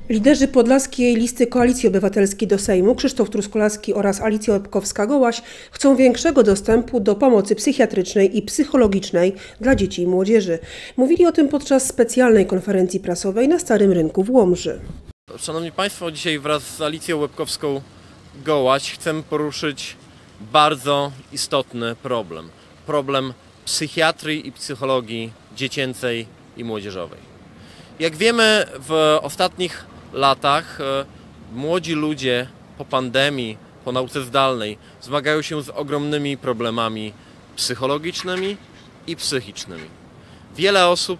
Liderzy podlaskiej listy Koalicji Obywatelskiej do Sejmu, Krzysztof Truskolaski oraz Alicja Łebkowska-Gołaś, chcą większego dostępu do pomocy psychiatrycznej i psychologicznej dla dzieci i młodzieży. Mówili o tym podczas specjalnej konferencji prasowej na Starym Rynku w Łomży. Szanowni Państwo, dzisiaj wraz z Alicją Łebkowską-Gołaś chcemy poruszyć bardzo istotny problem. Problem psychiatrii i psychologii dziecięcej i młodzieżowej. Jak wiemy, w ostatnich latach młodzi ludzie po pandemii, po nauce zdalnej zmagają się z ogromnymi problemami psychologicznymi i psychicznymi. Wiele osób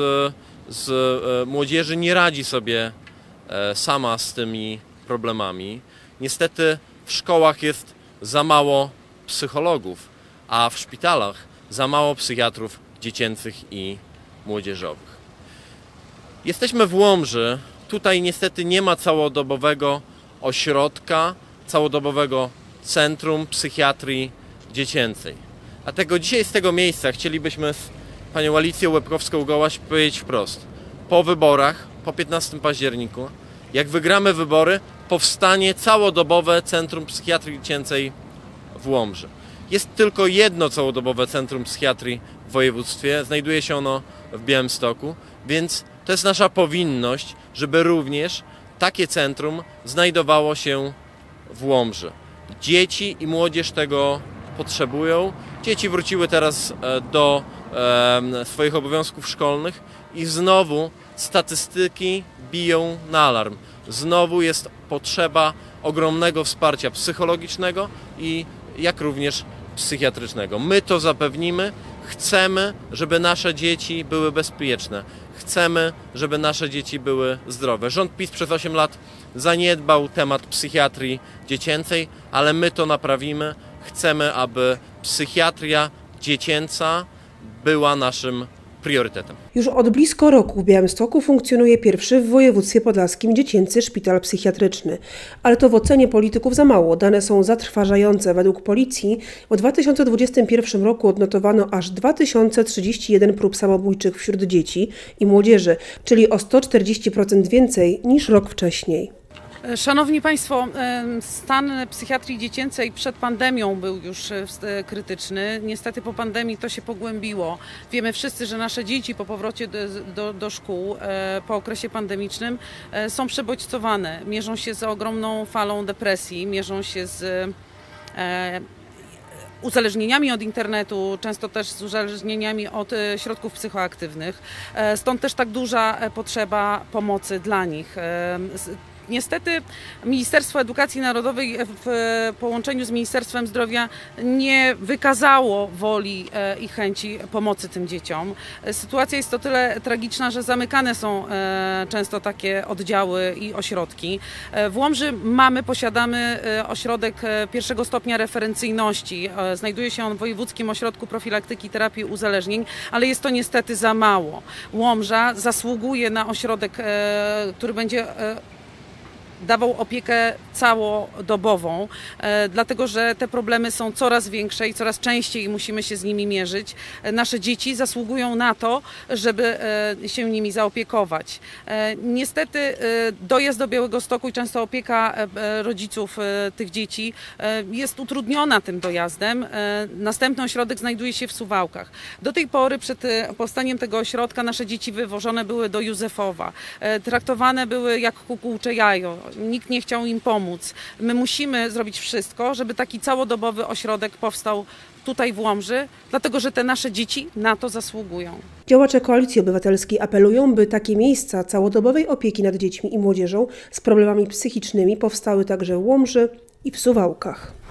z młodzieży nie radzi sobie sama z tymi problemami. Niestety w szkołach jest za mało psychologów, a w szpitalach za mało psychiatrów dziecięcych i młodzieżowych. Jesteśmy w Łomży. Tutaj niestety nie ma całodobowego ośrodka, całodobowego centrum psychiatrii dziecięcej. Dlatego dzisiaj z tego miejsca chcielibyśmy z panią Alicją Łebkowską-Gołaś powiedzieć wprost. Po wyborach, po 15 październiku, jak wygramy wybory, powstanie całodobowe Centrum Psychiatrii Dziecięcej w Łomży. Jest tylko jedno całodobowe Centrum Psychiatrii w województwie, znajduje się ono w Białymstoku, więc to jest nasza powinność, żeby również takie centrum znajdowało się w Łomży. Dzieci i młodzież tego potrzebują. Dzieci wróciły teraz do swoich obowiązków szkolnych i znowu statystyki biją na alarm. Znowu jest potrzeba ogromnego wsparcia psychologicznego i jak również psychiatrycznego. My to zapewnimy. Chcemy, żeby nasze dzieci były bezpieczne. Chcemy, żeby nasze dzieci były zdrowe. Rząd PiS przez 8 lat zaniedbał temat psychiatrii dziecięcej, ale my to naprawimy. Chcemy, aby psychiatria dziecięca była naszym priorytetem. Już od blisko roku w Białymstoku funkcjonuje pierwszy w województwie podlaskim dziecięcy szpital psychiatryczny. Ale to w ocenie polityków za mało. Dane są zatrważające. Według policji w 2021 roku odnotowano aż 2031 prób samobójczych wśród dzieci i młodzieży, czyli o 140% więcej niż rok wcześniej. Szanowni Państwo, stan psychiatrii dziecięcej przed pandemią był już krytyczny. Niestety po pandemii to się pogłębiło. Wiemy wszyscy, że nasze dzieci po powrocie do szkół po okresie pandemicznym są przebodźcowane. Mierzą się z ogromną falą depresji, mierzą się z uzależnieniami od internetu, często też z uzależnieniami od środków psychoaktywnych. Stąd też tak duża potrzeba pomocy dla nich. Niestety Ministerstwo Edukacji Narodowej w połączeniu z Ministerstwem Zdrowia nie wykazało woli i chęci pomocy tym dzieciom. Sytuacja jest o tyle tragiczna, że zamykane są często takie oddziały i ośrodki. W Łomży posiadamy ośrodek pierwszego stopnia referencyjności. Znajduje się on w Wojewódzkim Ośrodku Profilaktyki i Terapii Uzależnień, ale jest to niestety za mało. Łomża zasługuje na ośrodek, który będzie dawał opiekę całodobową, dlatego że te problemy są coraz większe i coraz częściej musimy się z nimi mierzyć. Nasze dzieci zasługują na to, żeby się nimi zaopiekować. Niestety dojazd do Białegostoku i często opieka rodziców tych dzieci jest utrudniona tym dojazdem. Następny ośrodek znajduje się w Suwałkach. Do tej pory przed powstaniem tego ośrodka nasze dzieci wywożone były do Józefowa. Traktowane były jak kukułcze jajo. Nikt nie chciał im pomóc. My musimy zrobić wszystko, żeby taki całodobowy ośrodek powstał tutaj w Łomży, dlatego że te nasze dzieci na to zasługują. Działacze Koalicji Obywatelskiej apelują, by takie miejsca całodobowej opieki nad dziećmi i młodzieżą z problemami psychicznymi powstały także w Łomży i w Suwałkach.